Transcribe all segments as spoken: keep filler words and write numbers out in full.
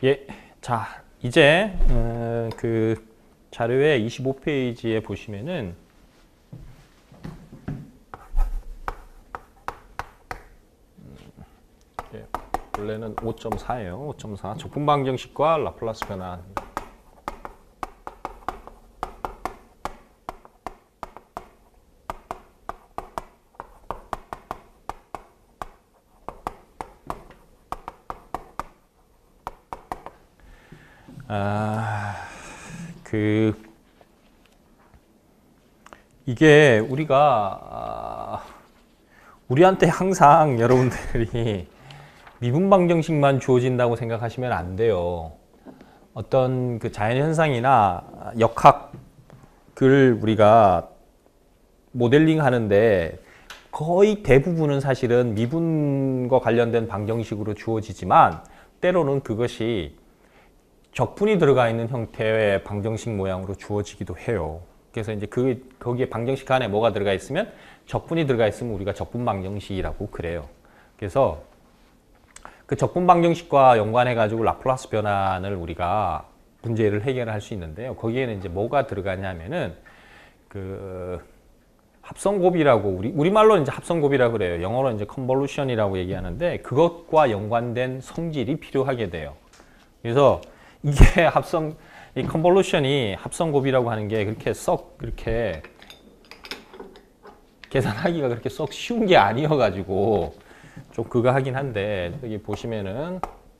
예, 자 이제 어, 그 자료의 이십오 페이지에 보시면은 예, 원래는 오 점 사예요. 오 점 사 적분 방정식과 라플라스 변환. 아, 그 이게 우리가 아, 우리한테 항상 여러분들이 미분 방정식만 주어진다고 생각하시면 안 돼요. 어떤 그 자연 현상이나 역학을 우리가 모델링 하는데 거의 대부분은 사실은 미분과 관련된 방정식으로 주어지지만 때로는 그것이 적분이 들어가 있는 형태의 방정식 모양으로 주어지기도 해요. 그래서 이제 그 거기에 방정식 안에 뭐가 들어가 있으면 적분이 들어가 있으면 우리가 적분 방정식이라고 그래요. 그래서 그 적분 방정식과 연관해 가지고 라플라스 변환을 우리가 문제를 해결할 수 있는데요. 거기에는 이제 뭐가 들어가냐면은 그 합성곱이라고 우리 우리말로 이제 합성곱이라고 그래요. 영어로 이제 컨볼루션이라고 얘기하는데 그것과 연관된 성질이 필요하게 돼요. 그래서 이게 합성, 이 컨볼루션이 합성곱이라고 하는 게 그렇게 썩 그렇게 계산하기가 그렇게 썩 쉬운 게 아니어가지고 좀 그거 하긴 한데 여기 보시면은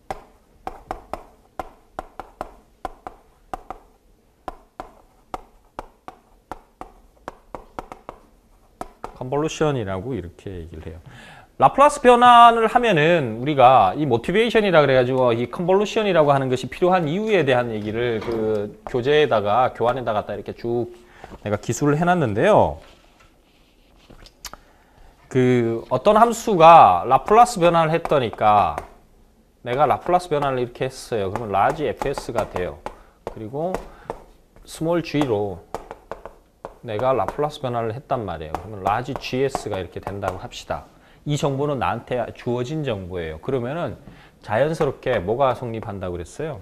컨볼루션이라고 이렇게 얘기를 해요. 라플라스 변환을 하면은 우리가 이 모티베이션이라 그래가지고 이 컨볼루션이라고 하는 것이 필요한 이유에 대한 얘기를 그 교재에다가 교환에다가 딱 이렇게 쭉 내가 기술을 해놨는데요. 그 어떤 함수가 라플라스 변환을 했더니까 내가 라플라스 변환을 이렇게 했어요. 그러면 라지 에프에스가 돼요. 그리고 스몰 g로 내가 라플라스 변환을 했단 말이에요. 그러면 라지 지에스가 이렇게 된다고 합시다. 이 정보는 나한테 주어진 정보예요. 그러면은 자연스럽게 뭐가 성립한다고 그랬어요?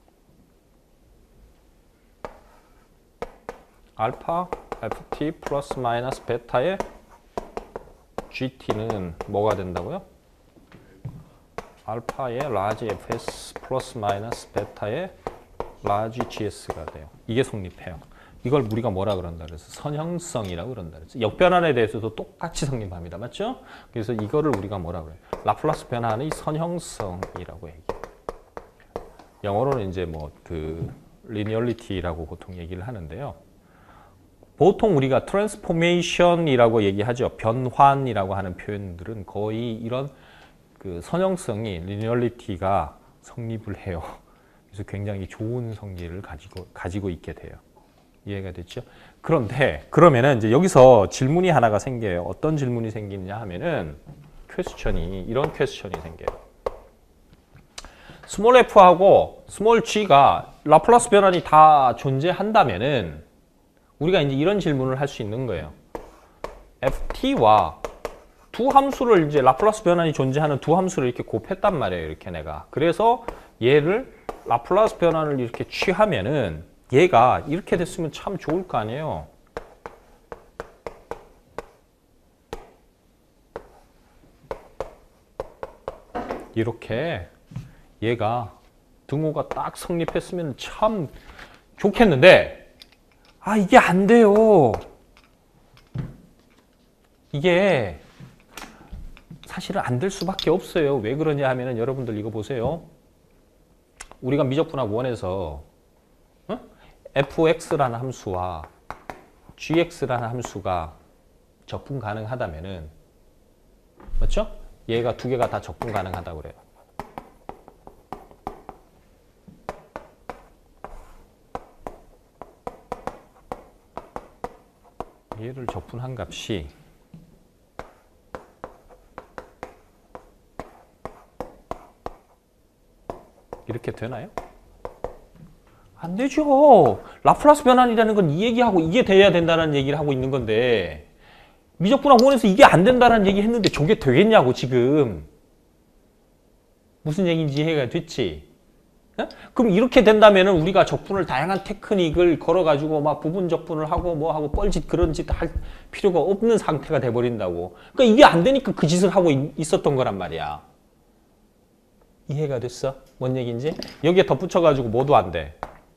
알파 에프티 플러스 마이너스 베타의 지티는 뭐가 된다고요? 알파의 라지 에프에스 플러스 마이너스 베타의 라지 지에스가 돼요. 이게 성립해요. 이걸 우리가 뭐라 그런다 그래서 선형성이라고 그런다 그래서 역변환에 대해서도 똑같이 성립합니다. 맞죠? 그래서 이거를 우리가 뭐라 그래요? 라플라스 변환의 선형성이라고 얘기해요. 영어로는 이제 뭐 그 리니얼리티라고 보통 얘기를 하는데요. 보통 우리가 트랜스포메이션이라고 얘기하죠. 변환이라고 하는 표현들은 거의 이런 그 선형성이 리니얼리티가 성립을 해요. 그래서 굉장히 좋은 성질을 가지고 가지고 있게 돼요. 이해가 됐죠? 그런데 그러면은 이제 여기서 질문이 하나가 생겨요. 어떤 질문이 생기느냐 하면은 퀘스천이 이런 퀘스천이 생겨요. 스몰 f하고 스몰 g가 라플라스 변환이 다 존재한다면은 우리가 이제 이런 질문을 할 수 있는 거예요. ft와 두 함수를 이제 라플라스 변환이 존재하는 두 함수를 이렇게 곱했단 말이에요. 이렇게 내가. 그래서 얘를 라플라스 변환을 이렇게 취하면은 얘가 이렇게 됐으면 참 좋을 거 아니에요. 이렇게 얘가 등호가 딱 성립했으면 참 좋겠는데 아 이게 안 돼요. 이게 사실은 안 될 수밖에 없어요. 왜 그러냐 하면은 여러분들 이거 보세요. 우리가 미적분학 원에서 fx라는 함수와 gx라는 함수가 적분 가능하다면은 맞죠? 얘가 두 개가 다 적분 가능하다고 그래요. 얘를 적분한 값이 이렇게 되나요? 안 되죠. 라플라스 변환이라는 건 이 얘기하고 이게 돼야 된다는 얘기를 하고 있는 건데 미적분학 원에서 이게 안 된다는 얘기 했는데 저게 되겠냐고 지금. 무슨 얘기인지 이해가 됐지? 그럼 이렇게 된다면은 우리가 적분을 다양한 테크닉을 걸어가지고 막 부분 적분을 하고 뭐 하고 뻘짓 그런 짓 할 필요가 없는 상태가 돼버린다고. 그러니까 이게 안 되니까 그 짓을 하고 있었던 거란 말이야. 이해가 됐어? 뭔 얘기인지? 여기에 덧붙여가지고 뭐도 안 돼.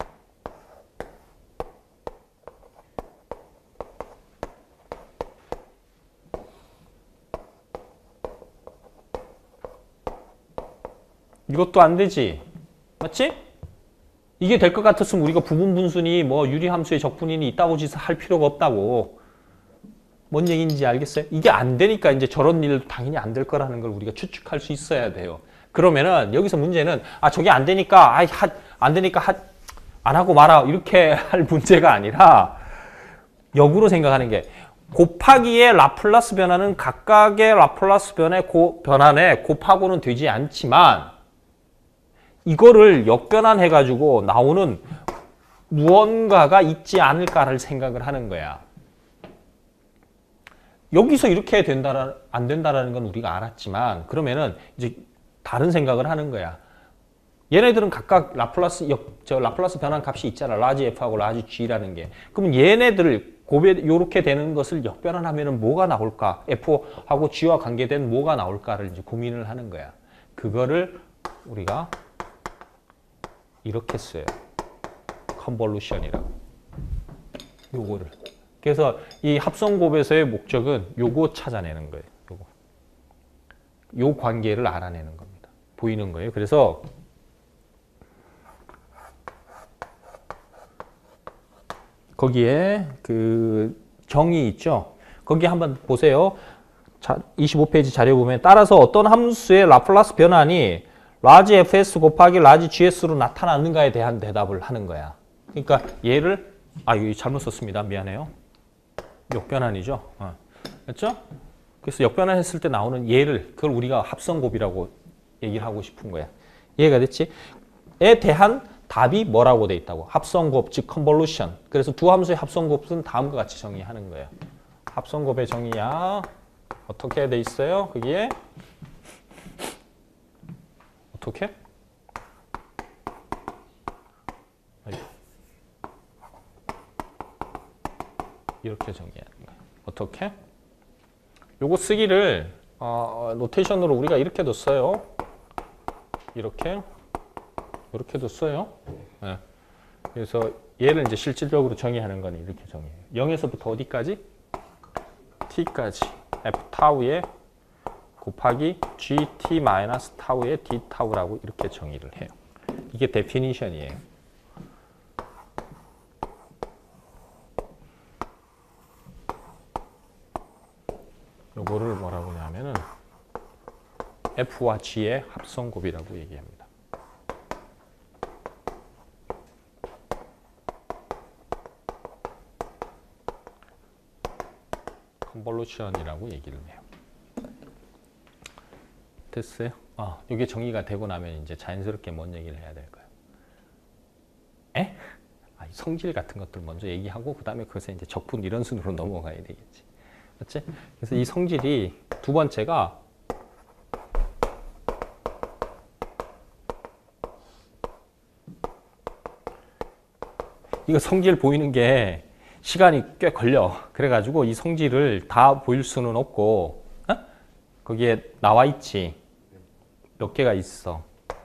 이것도 안 되지. 맞지? 이게 될 것 같았으면 우리가 부분 분순이 뭐 유리함수의 적분인이 있다고 짓을 할 필요가 없다고. 뭔 얘기인지 알겠어요? 이게 안 되니까 이제 저런 일도 당연히 안 될 거라는 걸 우리가 추측할 수 있어야 돼요. 그러면은 여기서 문제는 아 저게 안 되니까 아이 하, 안 되니까 하, 안 하고 말아 이렇게 할 문제가 아니라 역으로 생각하는 게 곱하기의 라플라스 변화는 각각의 라플라스 변의 고, 변환에 곱하고는 되지 않지만 이거를 역변환해 가지고 나오는 무언가가 있지 않을까를 생각을 하는 거야. 여기서 이렇게 된다 안 된다라는 건 우리가 알았지만 그러면은 이제 다른 생각을 하는 거야. 얘네들은 각각 라플라스 역, 저 라플라스 변환 값이 있잖아. 라지 F하고 라지 G라는 게. 그러면 얘네들을 곱에 요렇게 되는 것을 역변환하면은 뭐가 나올까? F하고 G와 관계된 뭐가 나올까를 이제 고민을 하는 거야. 그거를 우리가 이렇게 써요. 컨볼루션이라고. 요거를. 그래서 이 합성곱에서의 목적은 요거 찾아내는 거예요. 요거. 요 관계를 알아내는 겁니다. 보이는 거예요. 그래서 거기에 그 정의 있죠. 거기 한번 보세요. 자, 이십오 페이지 자료 보면 따라서 어떤 함수의 라플라스 변환이 라지 에프에스 곱하기 라지 지에스로 나타나는가에 대한 대답을 하는 거야. 그러니까 얘를 아 이거 잘못 썼습니다. 미안해요. 역변환이죠. 어. 그렇죠? 그래서 역변환했을 때 나오는 얘를 그걸 우리가 합성곱이라고 얘기를 하고 싶은 거야. 이해가 됐지? 에 대한 답이 뭐라고 돼 있다고? 합성곱, 즉 컨볼루션. 그래서 두 함수의 합성곱은 다음과 같이 정의하는 거예요. 합성곱의 정의야. 어떻게 돼 있어요? 거기에 어떻게? 이렇게 정의하는 거예요. 어떻게? 요거 쓰기를 어, 노테이션으로 우리가 이렇게도 써요. 이렇게 이렇게도 써요. 네. 그래서 얘를 이제 실질적으로 정의하는 건 이렇게 정의해요. 영에서부터 어디까지? t까지 f 타우에 곱하기 gt 마이너스 타우에 d 타우라고 이렇게 정의를 해요. 이게 데피니션이에요. 요거를 뭐라고 하냐면은 F와 G의 합성곱이라고 얘기합니다. 컨볼루션이라고 얘기를 해요. 됐어요? 아, 이게 정의가 되고 나면 이제 자연스럽게 뭔 얘기를 해야 될까요? 에? 아, 성질 같은 것들 먼저 얘기하고 그 다음에 그것에 이제 적분 이런 순으로 넘어가야 되겠지. 그렇지? 그래서 이 성질이 두 번째가 이거 성질 보이는 게 시간이 꽤 걸려. 그래가지고 이 성질을 다 보일 수는 없고 어? 거기에 나와 있지. 몇 개가 있어.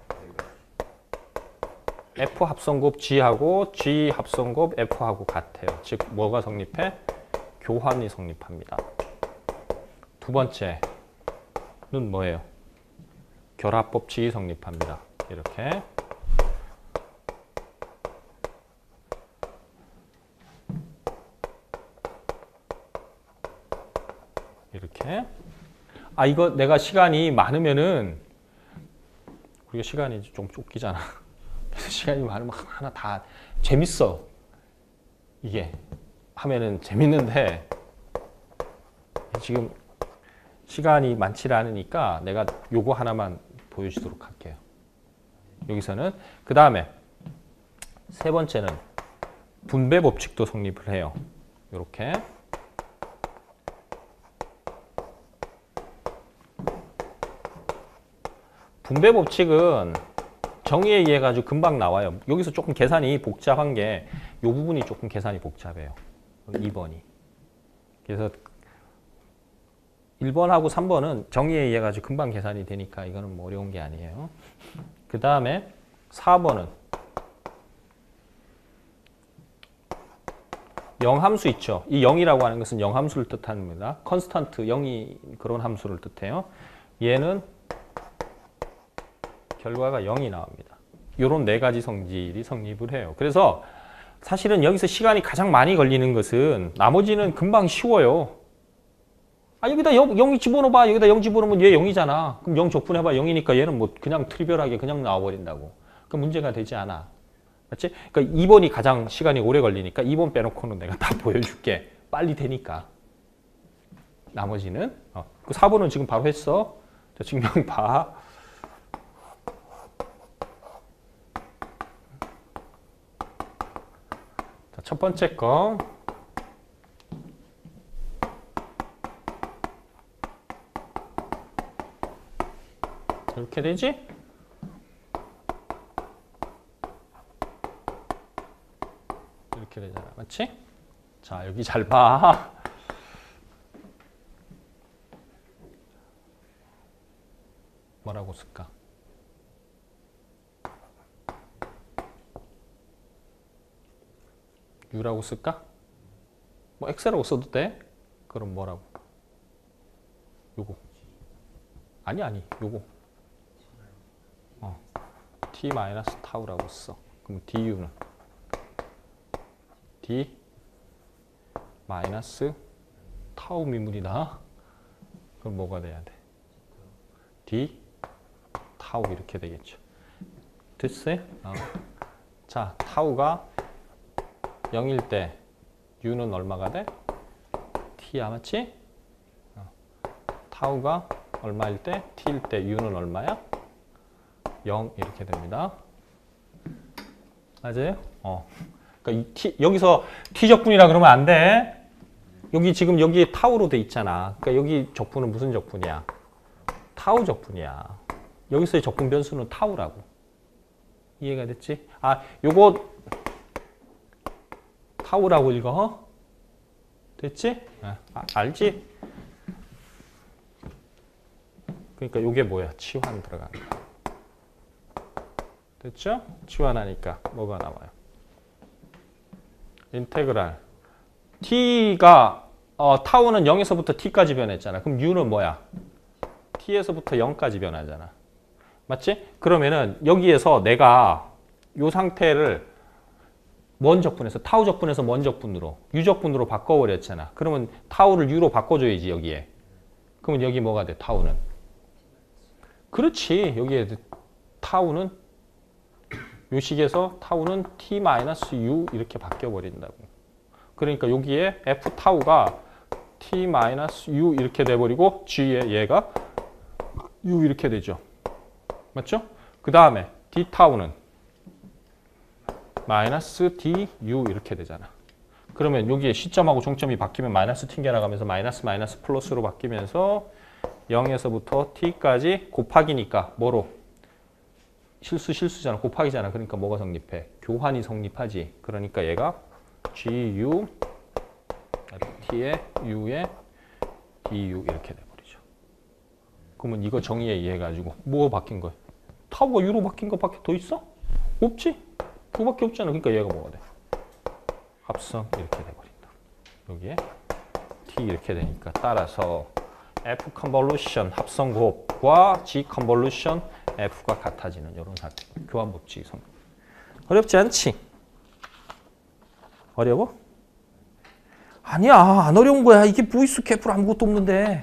F 합성곱 G하고 G 합성곱 F하고 같아요. 즉 뭐가 성립해? 교환이 성립합니다. 두 번째는 뭐예요? 결합법칙이 성립합니다. 이렇게. 이렇게. 아, 이거 내가 시간이 많으면은 우리가 시간이 좀 쫓기잖아. 시간이 많으면 하나 다 재밌어. 이게 하면은 재밌는데 지금 시간이 많지 않으니까 내가 요거 하나만 보여주도록 할게요. 여기서는 그 다음에 세 번째는 분배 법칙도 성립을 해요. 이렇게. 분배 법칙은 정의에 의해 가지고 금방 나와요. 여기서 조금 계산이 복잡한 게 이 부분이 조금 계산이 복잡해요. 이 번이. 그래서 일 번하고 삼 번은 정의에 의해 가지고 금방 계산이 되니까 이거는 뭐 어려운 게 아니에요. 그 다음에 사 번은 영함수 있죠. 이 영이라고 하는 것은 영함수를 뜻합니다. 컨스턴트, 영이 그런 함수를 뜻해요. 얘는 결과가 영이 나옵니다. 이런 네 가지 성질이 성립을 해요. 그래서 사실은 여기서 시간이 가장 많이 걸리는 것은 나머지는 금방 쉬워요. 아, 여기다 영, 영 집어넣어봐. 여기다 영 집어넣으면 얘 영이잖아. 그럼 영 적분해봐. 영이니까 얘는 뭐 그냥 트리비얼하게 그냥 나와버린다고. 그 문제가 되지 않아. 맞지? 그러니까 이 번이 가장 시간이 오래 걸리니까 이 번 빼놓고는 내가 다 보여줄게. 빨리 되니까. 나머지는. 어. 그 사 번은 지금 바로 했어. 자, 증명 봐. 자, 첫 번째 거. 이렇게 되지? 이렇게 되잖아. 맞지? 자, 여기 잘 봐. 뭐라고 쓸까? U라고 쓸까? 뭐 X라고 써도 돼? 그럼 뭐라고? 요거. 아니, 아니, 요거. 어. T 마이너스 타우라고 써. 그럼 du는 D 마이너스 타우 미분이다. 그럼 뭐가 돼야 돼? D 타우 이렇게 되겠죠. 됐어요? 어. 자, 타우가 영일 때 U는 얼마가 돼? T야, 맞지? 어. 타우가 얼마일 때? T일 때 U는 얼마야? 영 이렇게 됩니다. 맞아요? 어. 그러니까 이 T, 여기서 T 적분이라 그러면 안 돼. 여기 지금 여기 타우로 돼 있잖아. 그러니까 여기 적분은 무슨 적분이야? 타우 적분이야. 여기서의 적분 변수는 타우라고. 이해가 됐지? 아, 요거 타우라고 읽어? 됐지? 아, 알지? 그러니까 요게 뭐야? 치환 들어가는 거. 됐죠? 치환하니까 뭐가 나와요? 인테그랄. t가 어, 타우는 영에서부터 t까지 변했잖아. 그럼 u는 뭐야? t에서부터 영까지 변하잖아. 맞지? 그러면은 여기에서 내가 요 상태를 먼 적분에서 타우 적분에서 먼 적분으로 u 적분으로 바꿔버렸잖아. 그러면 타우를 u로 바꿔줘야지 여기에. 그러면 여기 뭐가 돼? 타우는. 그렇지. 여기에 타우는 요 식에서 타우는 t-u 이렇게 바뀌어버린다고. 그러니까 여기에 f 타우가 t-u 이렇게 돼버리고 g에 얘가 u 이렇게 되죠. 맞죠? 그 다음에 d 타우는 마이너스 du 이렇게 되잖아. 그러면 여기에 시점하고 종점이 바뀌면 마이너스 튕겨나가면서 마이너스 마이너스 플러스로 바뀌면서 영에서부터 t까지 곱하기니까 뭐로? 실수 실수잖아. 곱하기잖아. 그러니까 뭐가 성립해? 교환이 성립하지. 그러니까 얘가 gu t의 u에 du 이렇게 돼버리죠. 그러면 이거 정의에 의해 가지고 뭐가 바뀐 거야? 타우가 u로 바뀐 것밖에 더 있어? 없지? 그거밖에 없잖아. 그러니까 얘가 뭐가 돼? 합성 이렇게 돼버린다. 여기에 t 이렇게 되니까 따라서 f 컨볼루션 합성 곱과 g 컨볼루션 f가 같아지는 이런 상태. 교환 법칙이 성. 어렵지 않지? 어려워? 아니야, 안 어려운 거야. 이게 보이스 캐플 아무것도 없는데.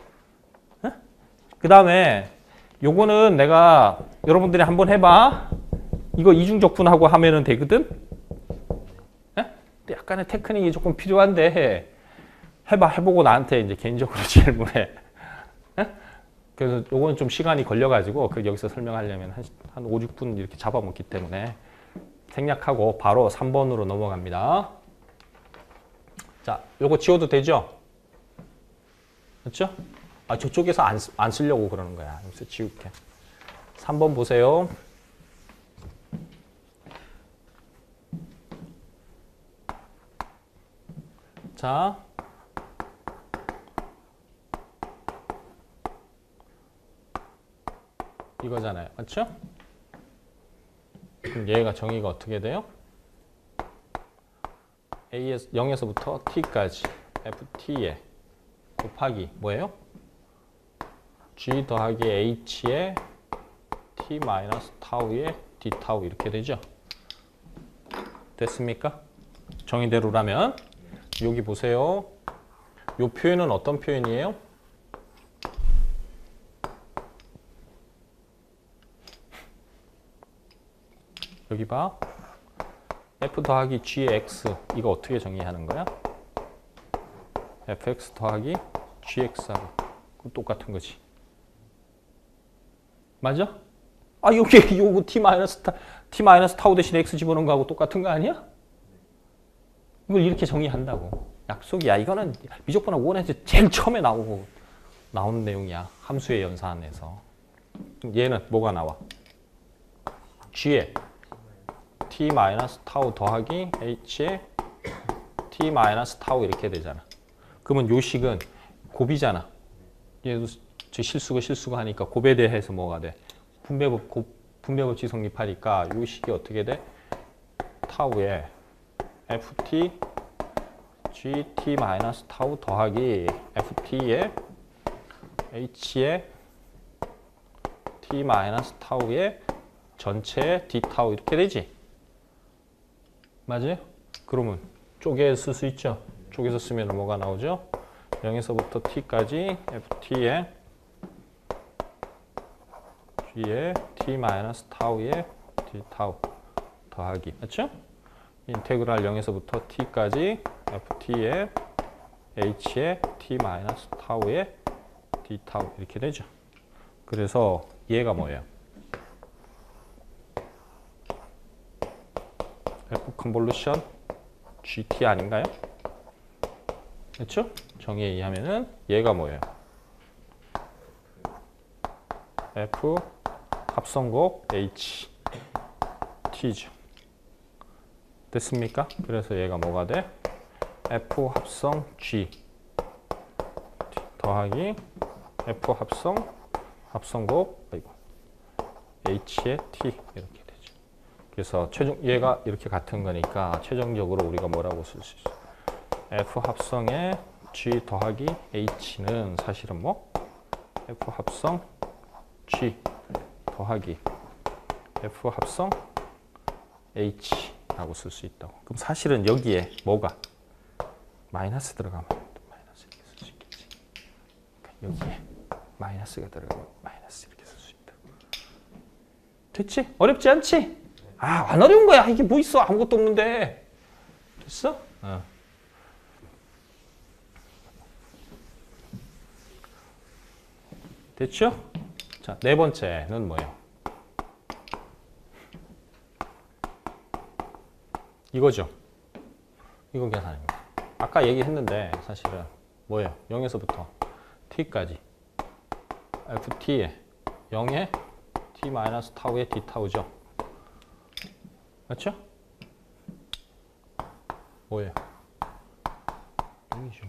그 다음에 요거는 내가 여러분들이 한번 해봐. 이거 이중적분하고 하면은 되거든? 에? 약간의 테크닉이 조금 필요한데 해봐. 해보고 나한테 이제 개인적으로 질문해. 에? 그래서 요거는 좀 시간이 걸려가지고 그 여기서 설명하려면 한, 한 오, 육 분 이렇게 잡아먹기 때문에 생략하고 바로 삼 번으로 넘어갑니다. 자, 요거 지워도 되죠? 맞죠? 아, 저쪽에서 안, 안 쓰려고 그러는 거야. 여기서 지울게. 삼 번 보세요. 연사 이거잖아요. 맞죠? 그럼 얘가 정의가 어떻게 돼요? A에서 영에서부터 T까지 에프티에 곱하기 뭐예요? G 더하기 H에 T 마이너스 타우에 D 타우 이렇게 되죠? 됐습니까? 정의대로라면 여기 보세요. 이 표현은 어떤 표현이에요? 여기 봐. F 더하기 G의 X 이거 어떻게 정의하는 거야? 에프엑스 더하기 지엑스하고 똑같은 거지. 맞아? 아 여기 요거 T 마이너스 타, T 마이너스 타우 대신 X 집어넣은 거하고 똑같은 거 아니야? 이걸 이렇게 정의한다고. 약속이야. 이거는 미적분학 원에서 제일 처음에 나오고 나오는 내용이야. 함수의 연산에서. 얘는 뭐가 나와? G에 T 마이너스 타우 더하기 H에 T 마이너스 타우 이렇게 되잖아. 그러면 요 식은 곱이잖아. 얘도 저 실수가 실수가 하니까 곱에 대해서 뭐가 돼? 분배법 곱, 분배법칙 성립하니까 요 식이 어떻게 돼? 타우에 에프티 지티 마이너스 타우 더하기 에프티에 H에 T 마이너스 타우에 전체 D 타우 이렇게 되지? 맞아요? 그러면 쪼개 쓸 수 있죠? 쪼개서 쓰면 뭐가 나오죠? 영에서부터 T까지 에프티에 G에 T 마이너스 타우에 D 타우 더하기 맞죠? 인테그랄 영에서부터 T까지 에프티에 H에 T 마이너스 타우에 D 타우 이렇게 되죠. 그래서 얘가 뭐예요? F 컨볼루션 지티 아닌가요? 그렇죠? 정의에 의하면은 얘가 뭐예요? F 합성곱 H T죠. 됐습니까? 그래서 얘가 뭐가 돼? F 합성 G 더하기 F 합성 합성곱 아이고 H의 T 이렇게 되죠. 그래서 최종 얘가 이렇게 같은 거니까 최종적으로 우리가 뭐라고 쓸 수 있어? F 합성의 G 더하기 H는 사실은 뭐? F 합성 G 더하기 F 합성 H라고 쓸 수 있다고. 그럼 사실은 여기에 뭐가? 마이너스 들어가면 마이너스 이렇게 쓸 수 있겠지. 그러니까 여기에 마이너스가 들어가면 마이너스 이렇게 쓸 수 있다. 됐지? 어렵지 않지? 아, 안 어려운 거야. 이게 뭐 있어? 아무것도 없는데. 됐어? 어. 됐죠? 자, 네 번째는 뭐예요? 이거죠. 이거 계산입니다. 아까 얘기했는데 사실은 뭐예요? 영에서부터 t까지 ft에 영에 t 마이너스 타우에 d 타우죠. 맞죠? 뭐예요? 영이죠.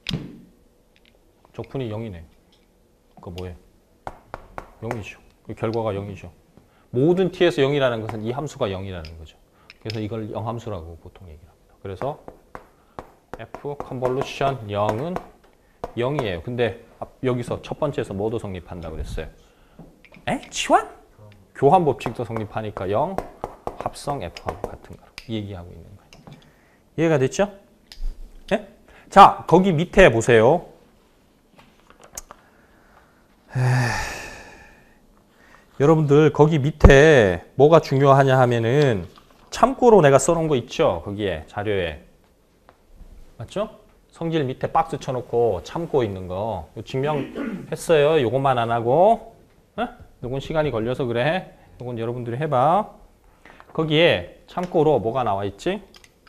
적분이 영이네. 그거 뭐예요? 영이죠. 그 결과가 영이죠. 모든 t에서 영이라는 것은 이 함수가 영이라는 거죠. 그래서 이걸 영함수라고 보통 얘기를 합니다. 그래서 f 컨볼루션 영은 영이에요. 근데 여기서 첫 번째에서 뭐도 성립한다고 그랬어요? 에? 치환? 교환 법칙도 성립하니까 영 합성 f하고 같은 거로 얘기하고 있는 거예요. 이해가 됐죠? 네? 자, 거기 밑에 보세요. 에이, 여러분들 거기 밑에 뭐가 중요하냐 하면은 참고로 내가 써놓은 거 있죠? 거기에 자료에. 맞죠? 성질 밑에 박스 쳐놓고 참고 있는 거. 증명했어요. 요것만 안 하고. 어? 요건 시간이 걸려서 그래. 요건 여러분들이 해봐. 거기에 참고로 뭐가 나와 있지?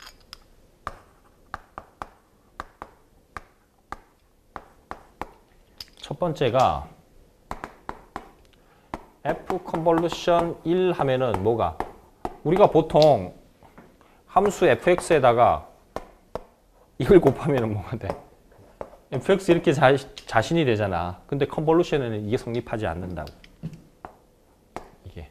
첫 번째가 F 컨볼루션 일 하면은 뭐가? 우리가 보통 함수 fx에다가 이걸 곱하면 뭐가 돼? 에프엑스 이렇게 자, 자신이 되잖아. 근데 컨볼루션에는 이게 성립하지 않는다고. 이게.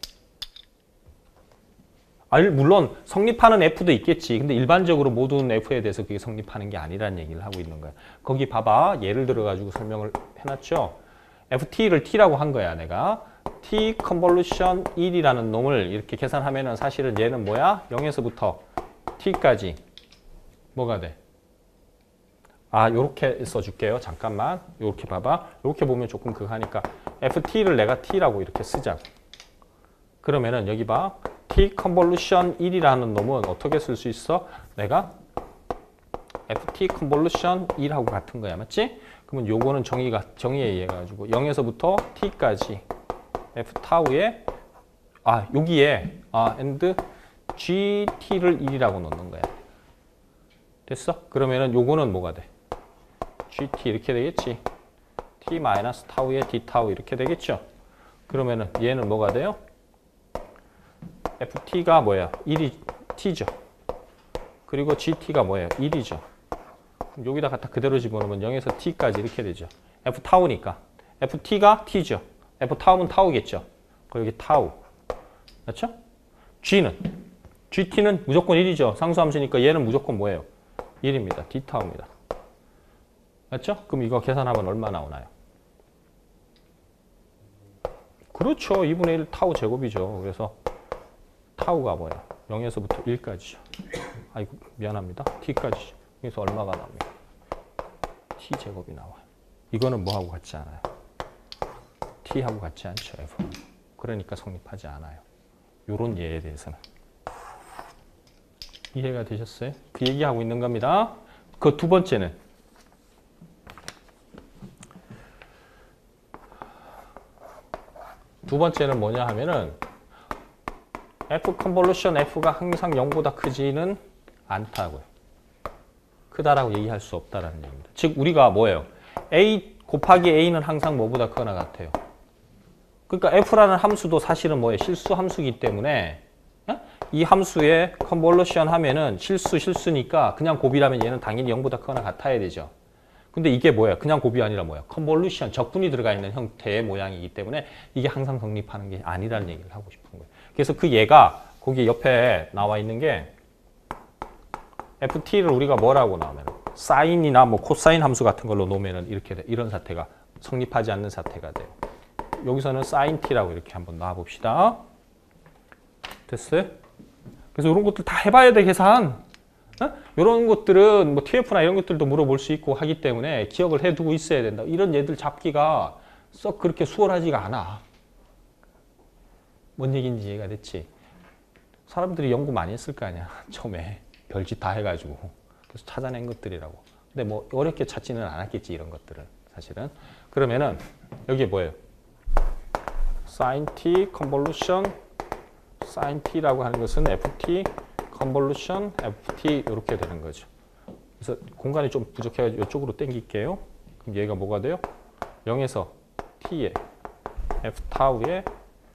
아, 물론 성립하는 F도 있겠지. 근데 일반적으로 모든 F에 대해서 그게 성립하는 게 아니라는 얘기를 하고 있는 거야. 거기 봐봐. 예를 들어가지고 설명을 해놨죠. 에프티를 T라고 한 거야, 내가. T 컨볼루션 일이라는 놈을 이렇게 계산하면은 사실은 얘는 뭐야? 영에서부터 T까지 뭐가 돼? 아, 요렇게 써줄게요. 잠깐만. 요렇게 봐봐. 요렇게 보면 조금 그거 하니까 에프티를 내가 T라고 이렇게 쓰자고. 그러면은 여기 봐. T 컨볼루션 일이라는 놈은 어떻게 쓸 수 있어? 내가 에프티 컨볼루션 일하고 같은 거야. 맞지? 그러면 요거는 정의가, 정의에 의해 가지고 영에서부터 T까지 F 타우에 아, 여기에 아, and 지티를 일이라고 넣는 거야. 됐어? 그러면은 요거는 뭐가 돼? 지티 이렇게 되겠지. T 마이너스 타우에 D 타우 이렇게 되겠죠. 그러면은 얘는 뭐가 돼요? 에프티가 뭐야? 일이 T죠. 그리고 지티가 뭐예요? 일이죠. 여기다 갖다 그대로 집어넣으면 영에서 T까지 이렇게 되죠. F 타우니까. 에프티가 T죠. F 타우면 타우겠죠. 그리고 여기 타우. 맞죠? G는? 지티는 무조건 일이죠. 상수함수니까 얘는 무조건 뭐예요? 일입니다. D 타우입니다. 맞죠? 그럼 이거 계산하면 얼마 나오나요? 그렇죠. 이분의 일 타우 제곱이죠. 그래서 타우가 뭐야? 영에서부터 일까지죠. 아이고 미안합니다. T까지죠. 그래서 얼마가 나옵니까? T 제곱이 나와요. 이거는 뭐하고 같지 않아요? T하고 같지 않죠. F는. 그러니까 성립하지 않아요. 요런 예에 대해서는. 이해가 되셨어요? 그 얘기하고 있는 겁니다. 그 두 번째는 두 번째는 뭐냐 하면은 F 컨볼루션 F가 항상 영보다 크지는 않다고요. 크다라고 얘기할 수 없다라는 얘기입니다. 즉 우리가 뭐예요? A 곱하기 A는 항상 뭐보다 크거나 같아요. 그러니까 F라는 함수도 사실은 뭐예요? 실수 함수이기 때문에 이 함수의 컨볼루션 하면은 실수 실수니까 그냥 곱이라면 얘는 당연히 영보다 크거나 같아야 되죠. 근데 이게 뭐예요? 그냥 곱이 아니라 뭐예요? 컨볼루션, 적분이 들어가 있는 형태의 모양이기 때문에 이게 항상 성립하는 게 아니라는 얘기를 하고 싶은 거예요. 그래서 그 얘가 거기 옆에 나와 있는 게 에프티를 우리가 뭐라고 나오면 사인이나 뭐 코사인 함수 같은 걸로 놓으면은 이렇게 돼. 이런 사태가 성립하지 않는 사태가 돼요. 여기서는 사인 t라고 이렇게 한번 놔 봅시다. 됐어요? 그래서 이런 것들 다 해봐야 돼, 계산. 어? 이런 것들은 뭐 티에프나 이런 것들도 물어볼 수 있고 하기 때문에 기억을 해두고 있어야 된다. 이런 얘들 잡기가 썩 그렇게 수월하지가 않아. 뭔 얘기인지 이해가 됐지? 사람들이 연구 많이 했을 거 아니야. 처음에 별짓 다 해가지고. 그래서 찾아낸 것들이라고. 근데 뭐 어렵게 찾지는 않았겠지, 이런 것들은 사실은. 그러면은 여기 뭐예요? sin t 컨볼루션 sin t라고 하는 것은 ft 컨볼루션 ft 이렇게 되는 거죠. 그래서 공간이 좀 부족해가지고 이쪽으로 당길게요. 그럼 얘가 뭐가 돼요? 영에서 t에 f 타우에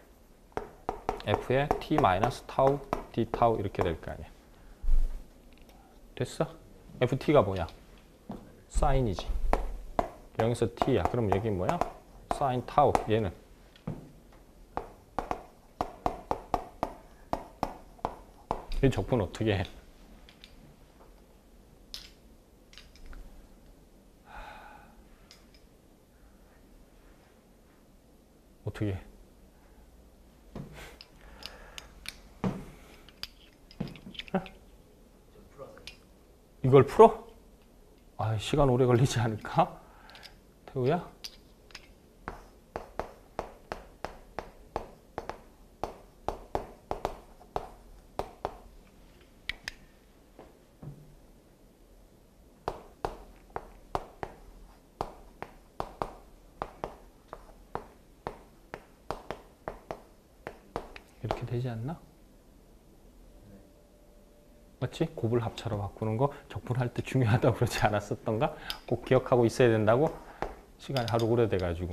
f에 t 마이너스 타우 d 타우 이렇게 될 거 아니야. 됐어? ft가 뭐야? 사인이지. 영에서 t야. 그럼 여기 뭐야? 사인 타우. 얘는 이 적분 어떻게 해? 어떻게 해? 이걸 풀어? 아, 시간 오래 걸리지 않을까? 태우야? 이렇게 되지 않나? 맞지? 곱을 합차로 바꾸는 거 적분할 때 중요하다고 그러지 않았었던가? 꼭 기억하고 있어야 된다고? 시간이 하루 오래돼가지고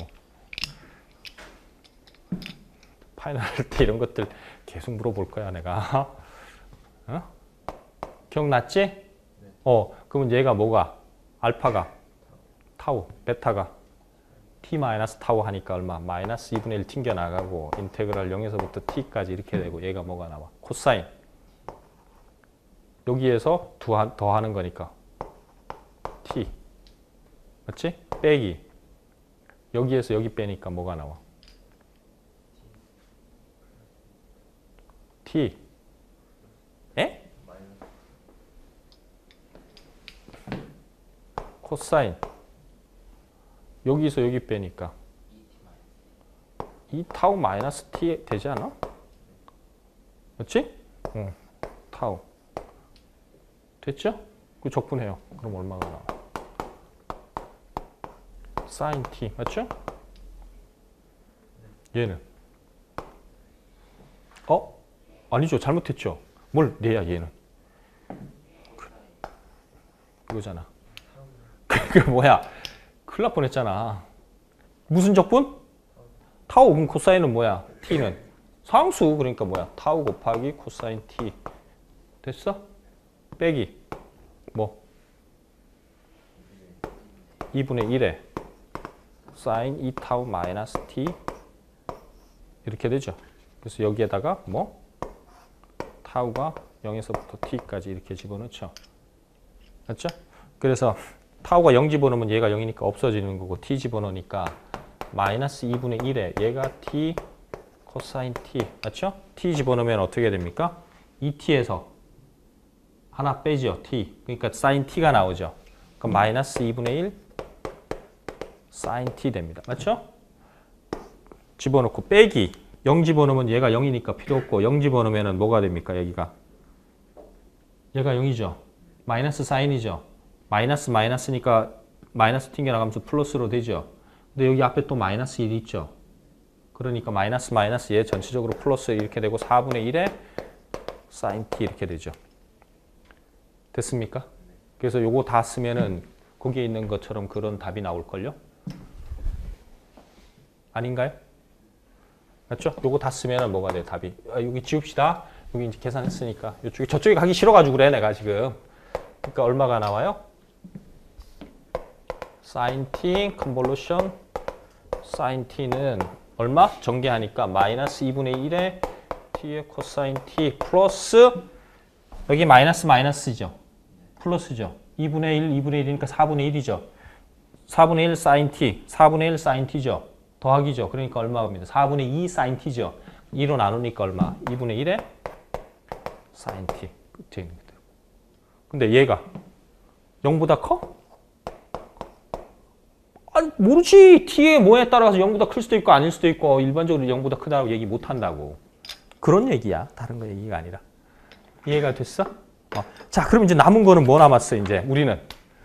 파이널 할 때 이런 것들 계속 물어볼 거야 내가. 어? 기억났지? 네. 어, 그러면 얘가 뭐가? 알파가 타우, 베타가 t 마이너스 타우 하니까 얼마? 마이너스 이분의 일 튕겨 나가고 인테그랄 영에서부터 t까지 이렇게 되고 얘가 뭐가 나와? 코사인. 여기에서 더 하는 거니까 t. 맞지? 빼기. 여기에서 여기 빼니까 뭐가 나와? t. 에? 코사인. 여기서 여기 빼니까 이 타우 마이너스 t 되지 않아? 그렇지? 응. 타우. 됐죠? 그 적분해요. 그럼 얼마가 나와? 사인 t. 맞죠? 얘는? 어? 아니죠. 잘못했죠. 뭘 내야 얘는? 이거잖아. 그게 뭐야? 큰일 날 뻔했잖아. 무슨 적분? 타우 그럼 코사인은 뭐야? t는 상수. 그러니까 뭐야? 타우 곱하기 코사인 t. 됐어? 빼기 뭐? 이분의 일에 사인 이 타우 마이너스 t 이렇게 되죠. 그래서 여기에다가 뭐? 타우가 영에서부터 t까지 이렇게 집어넣죠. 맞죠? 그래서 타우가 영 집어넣으면 얘가 영이니까 없어지는 거고 t 집어넣으니까 마이너스 이분의 일에 얘가 t 코사인 t. 맞죠? t 집어넣으면 어떻게 됩니까? 이 티에서 하나 빼죠. t. 그러니까 사인 t가 나오죠. 그럼 마이너스 이분의 일 사인 t 됩니다. 맞죠? 집어넣고 빼기 영 집어넣으면 얘가 영이니까 필요 없고 영 집어넣으면 뭐가 됩니까? 여기가 얘가 영이죠. 마이너스 사인이죠. 마이너스 마이너스니까 마이너스 튕겨나가면서 플러스로 되죠. 근데 여기 앞에 또 마이너스 일 있죠. 그러니까 마이너스 마이너스 얘 전체적으로 플러스 이렇게 되고 사분의 일에 사인 t 이렇게 되죠. 됐습니까? 그래서 요거 다 쓰면은 거기에 있는 것처럼 그런 답이 나올걸요? 아닌가요? 맞죠? 요거 다 쓰면은 뭐가 돼요? 답이. 아, 여기 지웁시다. 여기 이제 계산했으니까. 이쪽에 저쪽에 가기 싫어가지고 그래 내가 지금. 그러니까 얼마가 나와요? 사인 t 컨볼루션 사인 t는 얼마? 전개하니까 마이너스 이분의 일에 t의 코사인 t 플러스 여기 마이너스 마이너스죠. 플러스죠. 이분의 일, 이분의 일이니까 사분의 일이죠. 사분의 일 사인 t, 사분의 일 사인 t죠. 더하기죠. 그러니까 얼마입니다? 사분의 이 사인 t죠. 이로 나누니까 얼마? 이분의 일에 사인 t. 끝에 있는 게. 근데 얘가 영보다 커? 아니 모르지. t의 뭐에 따라서 영보다 클 수도 있고 아닐 수도 있고 일반적으로 영보다 크다고 얘기 못 한다고. 그런 얘기야. 다른 거 얘기가 아니라. 이해가 됐어? 어. 자, 그럼 이제 남은 거는 뭐 남았어? 이제 우리는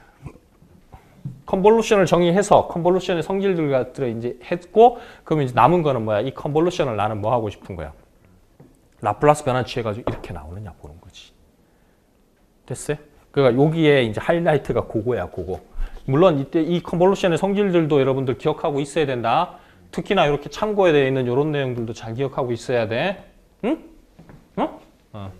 컨볼루션을 정의해서 컨볼루션의 성질들을 이제 했고, 그럼 이제 남은 거는 뭐야? 이 컨볼루션을 나는 뭐 하고 싶은 거야? 라플라스 변환 취해가지고 이렇게 나오느냐 보는 거지. 됐어요? 그러니까 여기에 이제 하이라이트가 그거야, 그거. 물론 이때 이 컨볼루션의 성질들도 여러분들 기억하고 있어야 된다. 특히나 이렇게 참고에 되어 있는 이런 내용들도 잘 기억하고 있어야 돼. 응? 응? 어.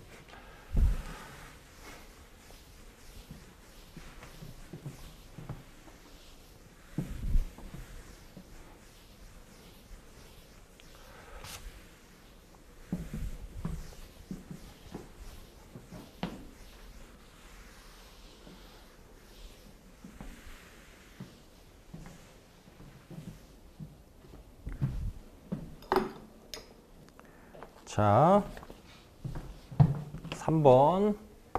자, 삼 번.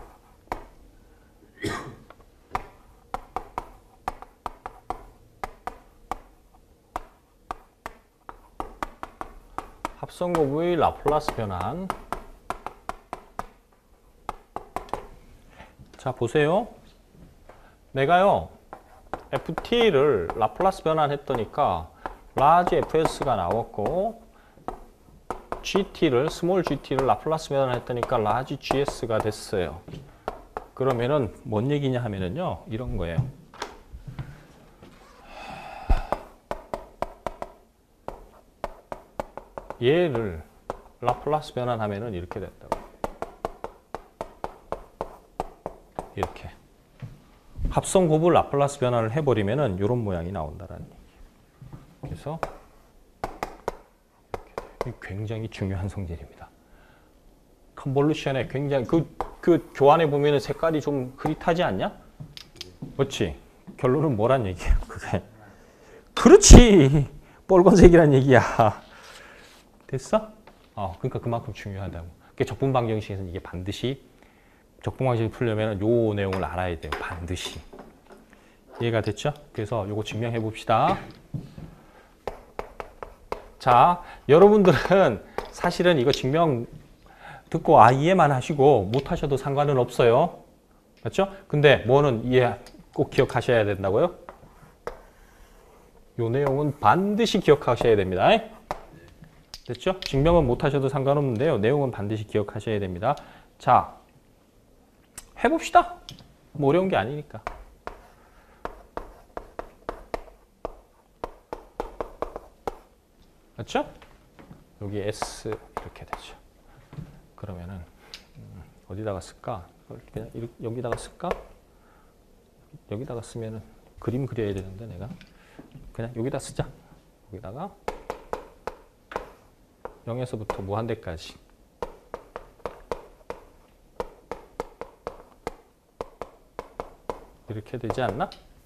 합성곱의 라플라스 변환. 자, 보세요. 내가요, 에프티를 라플라스 변환했더니까 라지 에프에스가 나왔고, 지티를, 스몰 지티를 라플라스 변환했더니까 라지 지에스가 됐어요. 그러면은 뭔 얘기냐 하면은요, 이런 거예요. 얘를 라플라스 변환하면은 이렇게 된다고. 이렇게. 합성 곱을 라플라스 변화를 해버리면은 이런 모양이 나온다라는 얘기예요. 그래서 굉장히 중요한 성질입니다. 컨볼루션에 굉장히 그, 그 교환해 보면은 색깔이 좀 흐릿하지 않냐? 그렇지. 결론은 뭐란 얘기예요? 그게. 그렇지. 빨간색이란 얘기야. 됐어? 어, 그러니까 그만큼 중요하다고. 그러니까 적분 방정식에서는 이게 반드시 적분 방정식을 풀려면 요 내용을 알아야 돼요. 반드시. 이해가 됐죠? 그래서 요거 증명해 봅시다. 자, 여러분들은 사실은 이거 증명 듣고 아 이해만 하시고 못 하셔도 상관은 없어요. 맞죠? 근데 뭐는 이해 꼭 기억하셔야 된다고요? 요 내용은 반드시 기억하셔야 됩니다. 됐죠? 증명은 못 하셔도 상관없는데요. 내용은 반드시 기억하셔야 됩니다. 자, 해봅시다. 뭐 어려운 게 아니니까. 맞죠? 여기 S 이렇게 되죠. 그러면은 음, 어디다가 쓸까? 그냥 이렇게, 여기다가 쓸까? 여기다가 쓰면은 그림 그려야 되는데 내가 그냥 여기다 쓰자. 여기다가 영에서부터 무한대까지 이렇게 되지 않나?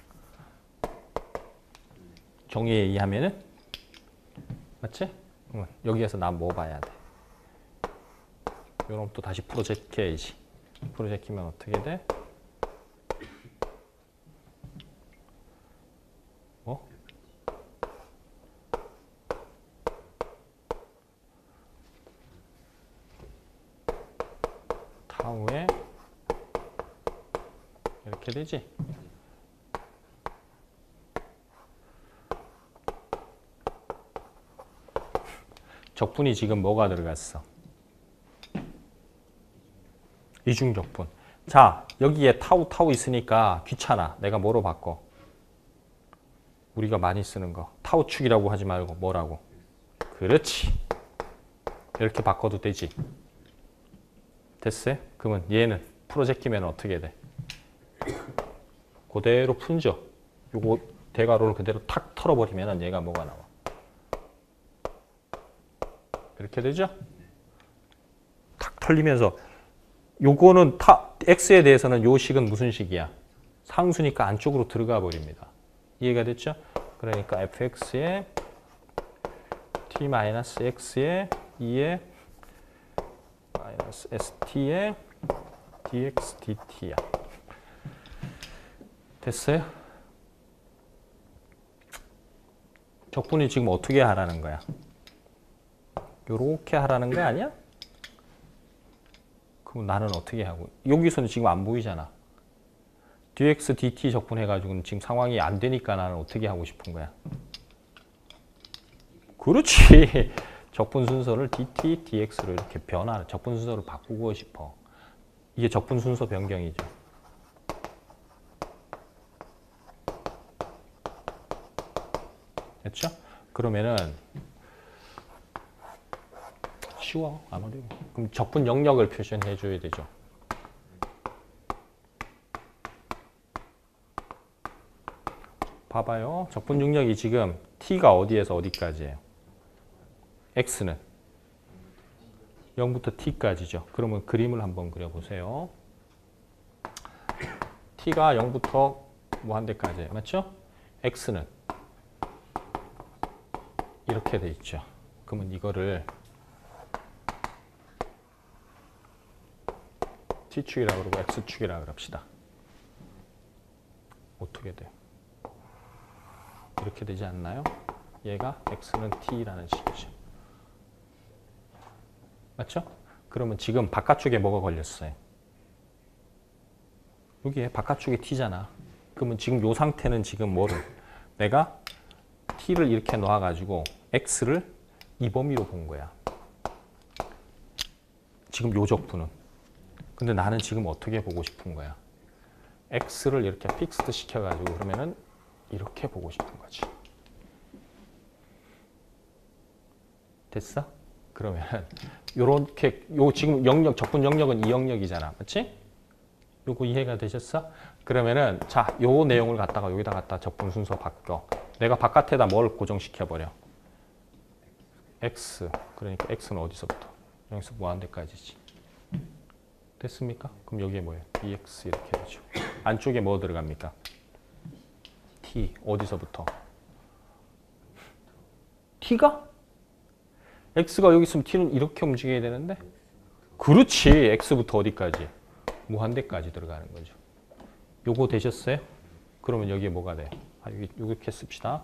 정의에 의하면은 맞지? 응. 여기에서 나 뭐 봐야 돼? 요럼 또 다시 프로젝트해야지. 프로젝트면 어떻게 돼? 뭐? 타우에 이렇게 되지? 적분이 지금 뭐가 들어갔어? 이중적분. 자, 여기에 타우 타우 있으니까 귀찮아. 내가 뭐로 바꿔? 우리가 많이 쓰는 거. 타우축이라고 하지 말고 뭐라고? 그렇지. 이렇게 바꿔도 되지. 됐어요? 그러면 얘는 프로젝트면 어떻게 돼? 그대로 품죠. 요거 대괄호를 그대로 탁 털어버리면 얘가 뭐가 나와? 이렇게 되죠? 탁 털리면서 요거는 타, x에 대해서는 요 식은 무슨 식이야? 상수니까 안쪽으로 들어가 버립니다. 이해가 됐죠? 그러니까 fx에 t-x에 이에 마이너스 st에 dx dt야. 됐어요? 적분이 지금 어떻게 하라는 거야? 요렇게 하라는 거 아니야? 그럼 나는 어떻게 하고? 여기서는 지금 안 보이잖아. dx, dt 적분해가지고는 지금 상황이 안 되니까 나는 어떻게 하고 싶은 거야? 그렇지. 적분 순서를 dt, dx로 이렇게 변화를, 적분 순서를 바꾸고 싶어. 이게 적분 순서 변경이죠. 됐죠? 그러면은 쉬워. 안 어려워. 그럼 적분 영역을 표현해 줘야 되죠. 봐봐요. 적분 영역이 지금 t가 어디에서 어디까지예요? x는 영부터 t까지죠. 그러면 그림을 한번 그려보세요. t가 영부터 무한대까지예요. 맞죠? x는 이렇게 돼 있죠. 그러면 이거를 t축이라고 그러고 x축이라고 그럽시다. 어떻게 돼요? 이렇게 되지 않나요? 얘가 x는 t라는 식이죠. 맞죠? 그러면 지금 바깥쪽에 뭐가 걸렸어요? 여기에 바깥쪽에 t잖아. 그러면 지금 이 상태는 지금 뭐를? 내가 t를 이렇게 놓아가지고 x를 이 범위로 본 거야. 지금 요 적분은. 근데 나는 지금 어떻게 보고 싶은 거야? x를 이렇게 픽스드 시켜가지고 그러면은 이렇게 보고 싶은 거지. 됐어? 그러면 요렇게 요 지금 영역 적분 영역은 이 영역이잖아. 맞지? 요거 이해가 되셨어? 그러면은 자, 요 내용을 갖다가 여기다 갖다 적분 순서 바꿔. 내가 바깥에다 뭘 고정시켜 버려? x. 그러니까 x는 어디서부터? 여기서 무한 대까지지. 됐습니까? 그럼 여기에 뭐예요? dx 이렇게 되죠. 안쪽에 뭐 들어갑니까? t. 어디서부터? t가? x가 여기 있으면 t는 이렇게 움직여야 되는데? 그렇지. x부터 어디까지? 무한대까지 들어가는 거죠. 요거 되셨어요? 그러면 여기에 뭐가 돼요? 아, 여기 이렇게 씁시다.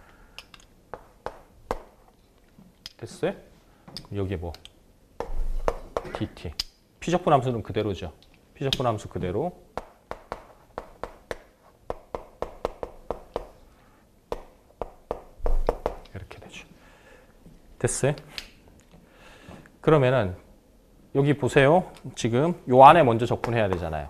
됐어요? 그럼 여기에 뭐? dt. 피적분 함수는 그대로죠. 피적분 함수 그대로. 이렇게 되죠. 됐어요? 그러면은 여기 보세요. 지금 요 안에 먼저 적분해야 되잖아요.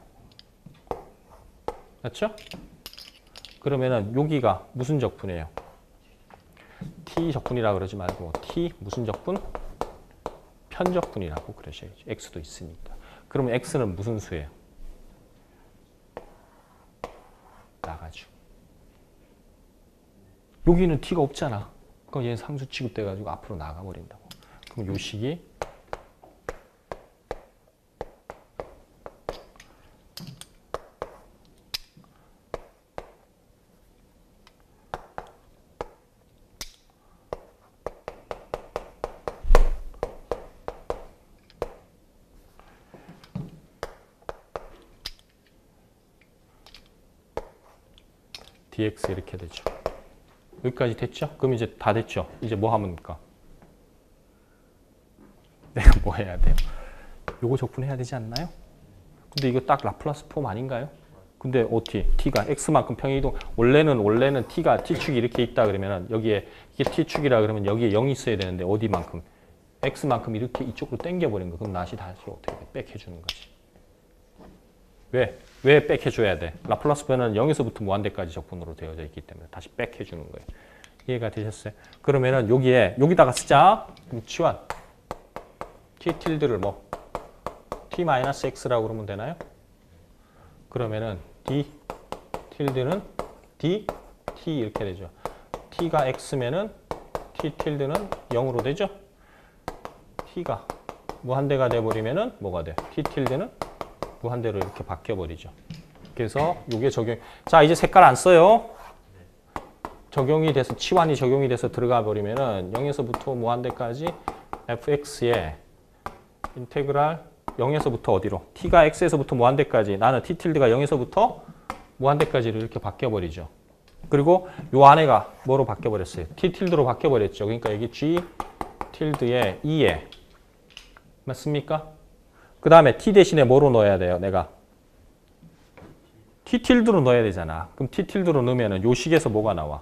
맞죠? 그러면은 여기가 무슨 적분이에요? t 적분이라 그러지 말고 t 무슨 적분? 편적분이라고 그러셔야죠. x도 있으니까. 그러면 x는 무슨 수예요? 나가죠. 여기는 t가 없잖아. 그럼 얘는 상수 취급돼가지고 앞으로 나가버린다고. 그럼 요 식이 dx 이렇게 되죠. 여기까지 됐죠? 그럼 이제 다 됐죠? 이제 뭐 하면 됩니까? 내가 뭐 해야 돼요? 요거 적분해야 되지 않나요? 근데 이거 딱 라플라스 폼 아닌가요? 근데 어떻게 t가 x만큼 평행이동 원래는 원래는 t가 t축이 이렇게 있다 그러면은 여기에 이게 t축이라 그러면 여기에 영이 있어야 되는데 어디만큼? x만큼 이렇게 이쪽으로 당겨 버린 거. 그럼 낫이 다시 어떻게 돼? 백 해주는 거지. 왜? 왜 백 해줘야 돼? 라플라스 변화는 영에서부터 무한대까지 적분으로 되어져 있기 때문에 다시 백 해주는 거예요. 이해가 되셨어요? 그러면은 여기에 여기다가 쓰자. 그럼 치환 t 틸드를 뭐 t-x라고 그러면 되나요? 그러면은 d 틸드는 d t 이렇게 되죠. t가 x면은 t 틸드는 영으로 되죠. t가 무한대가 돼 버리면은 뭐가 돼? t 틸드는 무한대로 이렇게 바뀌어 버리죠. 그래서 이게 적용. 자, 이제 색깔 안 써요. 적용이 돼서 치환이 적용이 돼서 들어가 버리면은 영에서부터 무한대까지 fx에 인테그랄 영에서부터 어디로? t가 x에서부터 무한대까지. 나는 t 틸드가 영에서부터 무한대까지로 이렇게 바뀌어 버리죠. 그리고 요 안에가 뭐로 바뀌어 버렸어요? t 틸드로 바뀌어 버렸죠. 그러니까 여기 g 틸드에 이에 맞습니까? 그 다음에 t 대신에 뭐로 넣어야 돼요? 내가 t 틸드로 넣어야 되잖아. 그럼 t 틸드로 넣으면은 요 식에서 뭐가 나와?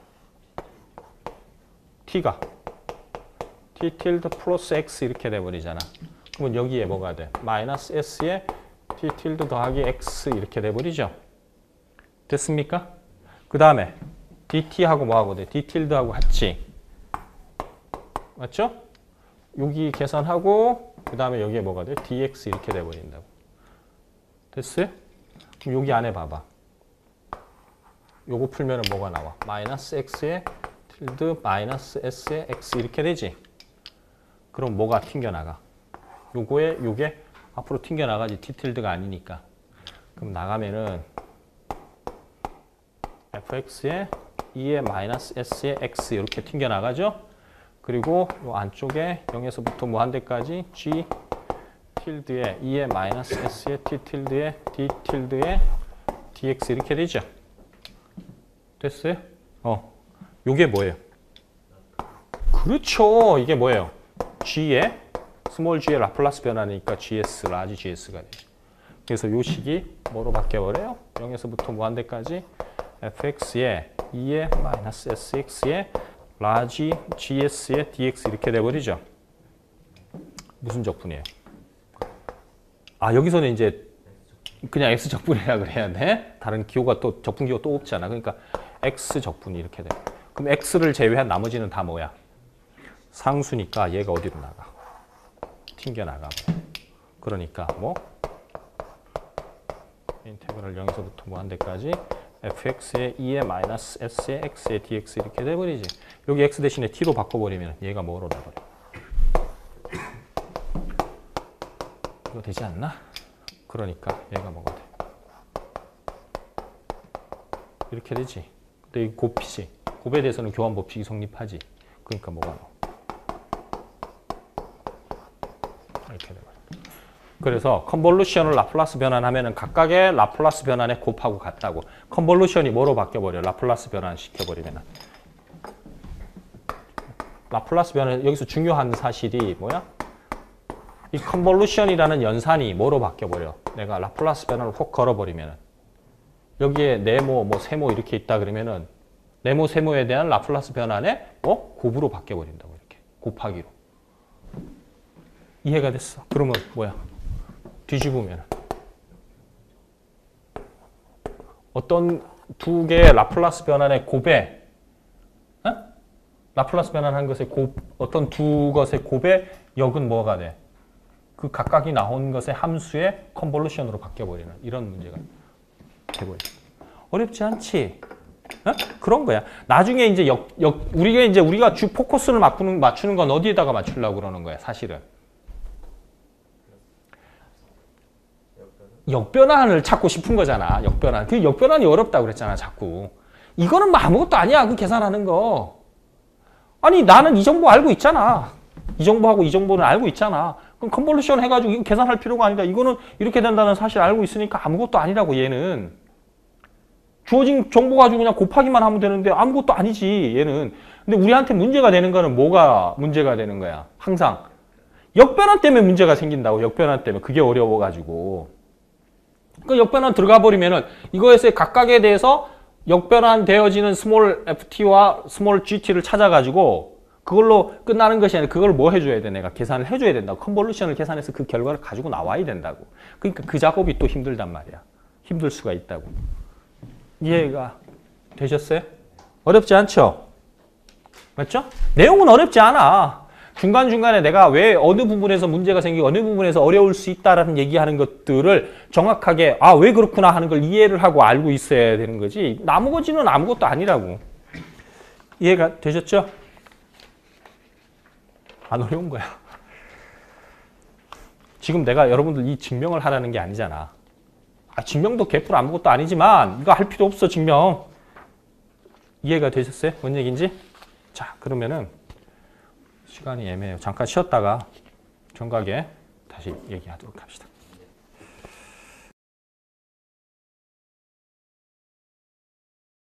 t가 t 틸드 플러스 x 이렇게 돼버리잖아. 그러면 여기에 뭐가 돼? 마이너스 s에 t 틸드 더하기 x 이렇게 돼버리죠. 됐습니까? 그 다음에 dt하고 뭐하고 돼? d 틸드하고 같이. 맞죠? 여기 계산하고 그 다음에 여기에 뭐가 돼? dx 이렇게 돼버린다고. 됐어요? 그럼 여기 안에 봐봐. 요거 풀면은 뭐가 나와? 마이너스 x에 틸드 마이너스 s에 x 이렇게 되지? 그럼 뭐가 튕겨나가? 요거에 요게 앞으로 튕겨나가지. t 틸드가 아니니까. 그럼 나가면은 fx에 이에 마이너스 s에 x 이렇게 튕겨나가죠? 그리고 요 안쪽에 영에서부터 무한대까지 g 틸드에 이에 마이너스 s에 t 틸드에 d 틸드에 dx 이렇게 되죠? 됐어요? 어, 요게 뭐예요? 그렇죠. 이게 뭐예요? g의 스몰 g의 라플라스 변화니까 gs, 라지 gs가 되죠. 그래서 요 식이 뭐로 바뀌어버려요? 영에서부터 무한대까지 fx에 이에 마이너스 sx에 라지 gs에 dx 이렇게 돼버리죠. 무슨 적분이에요? 아, 여기서는 이제 그냥 x 적분이라 그래야 돼? 다른 기호가 또 적분 기호 또 없잖아. 그러니까 x 적분이 이렇게 돼. 그럼 x를 제외한 나머지는 다 뭐야? 상수니까 얘가 어디로 나가? 튕겨 나가. 그러니까 뭐 인테그럴 영에서부터 무한대까지 fx의 이의 마이너스 s의 x의 dx 이렇게 돼버리지. 여기 x 대신에 t로 바꿔버리면 얘가 뭐로 돼버려? 이거 되지 않나? 그러니까 얘가 뭐가 돼? 이렇게 되지. 근데 이 곱이지. 곱에 대해서는 교환 법칙이 성립하지. 그러니까 뭐가 나와? 이렇게 돼버려. 그래서 컨볼루션을 라플라스 변환하면은 각각의 라플라스 변환의 곱하고 같다고. 컨볼루션이 뭐로 바뀌어버려? 라플라스 변환 시켜버리면은. 라플라스 변환, 여기서 중요한 사실이 뭐야? 이 컨볼루션이라는 연산이 뭐로 바뀌어버려? 내가 라플라스 변환을 혹 걸어버리면은. 여기에 네모, 뭐 세모 이렇게 있다 그러면은 네모, 세모에 대한 라플라스 변환의 뭐 곱으로 바뀌어버린다고. 이렇게. 곱하기로. 이해가 됐어. 그러면 뭐야? 뒤집으면 어떤 두 개의 라플라스 변환의 곱에 어? 라플라스 변환한 것의 곱 어떤 두 것의 곱의 역은 뭐가 돼? 그 각각이 나온 것의 함수의 컨볼루션으로 바뀌어버리는 이런 문제가 되고 있어. 어렵지 않지? 어? 그런 거야. 나중에 이제 역, 역 우리가 이제 우리가 주 포커스를 맞추는 맞추는 건 어디에다가 맞추려고 그러는 거야, 사실은. 역변환을 찾고 싶은 거잖아. 역변환. 그 역변환이 어렵다고 그랬잖아, 자꾸. 이거는 뭐 아무것도 아니야, 그 계산하는 거. 아니, 나는 이 정보 알고 있잖아. 이 정보하고 이 정보는 알고 있잖아. 그럼 컨볼루션 해가지고 이거 계산할 필요가 아니다. 이거는 이렇게 된다는 사실 알고 있으니까 아무것도 아니라고, 얘는. 주어진 정보 가지고 그냥 곱하기만 하면 되는데 아무것도 아니지, 얘는. 근데 우리한테 문제가 되는 거는 뭐가 문제가 되는 거야? 항상. 역변환 때문에 문제가 생긴다고, 역변환 때문에. 그게 어려워가지고. 그 역변환 들어가 버리면은 이거에서의 각각에 대해서 역변환 되어지는 스몰 ft와 스몰 gt를 찾아가지고 그걸로 끝나는 것이 아니라 그걸 뭐 해줘야 돼? 내가 계산을 해줘야 된다고. 컨볼루션을 계산해서 그 결과를 가지고 나와야 된다고. 그러니까 그 작업이 또 힘들단 말이야. 힘들 수가 있다고. 이해가 되셨어요? 어렵지 않죠? 맞죠? 내용은 어렵지 않아. 중간중간에 내가 왜 어느 부분에서 문제가 생기고 어느 부분에서 어려울 수 있다라는 얘기하는 것들을 정확하게 아, 왜 그렇구나 하는 걸 이해를 하고 알고 있어야 되는 거지. 나머지는 아무것도 아니라고. 이해가 되셨죠? 안 어려운 거야. 지금 내가 여러분들 이 증명을 하라는 게 아니잖아. 아, 증명도 개뿔 아무것도 아니지만 이거 할 필요 없어, 증명. 이해가 되셨어요? 뭔 얘기인지? 자, 그러면은 시간이 애매해요. 잠깐 쉬었다가 정각에 다시 얘기하도록 합시다.